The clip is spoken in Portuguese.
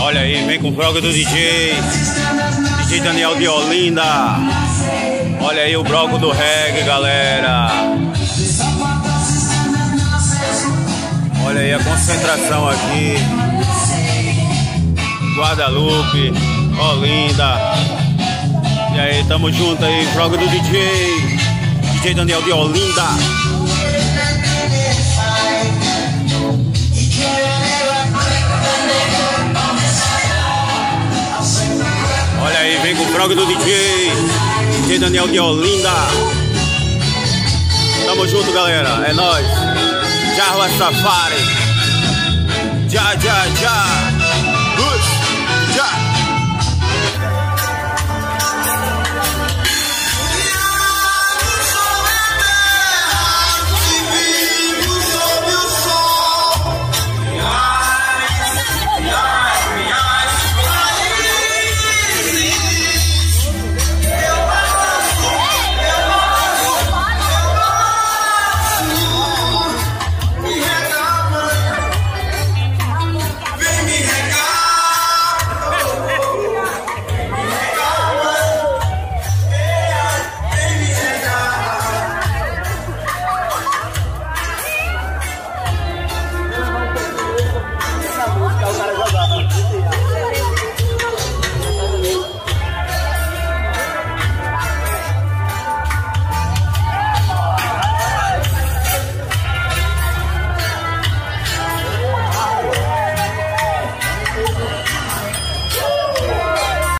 Olha aí, vem com o bloco do DJ Daniel de Olinda. Olha aí o bloco do reggae, galera. Olha aí a concentração aqui. Guadalupe, Olinda. E aí, tamo junto aí, bloco do DJ Daniel de Olinda. Olha aí, vem com o prog do DJ Daniel de Olinda. Tamo junto, galera, é nóis. Jarwa Safari. Já.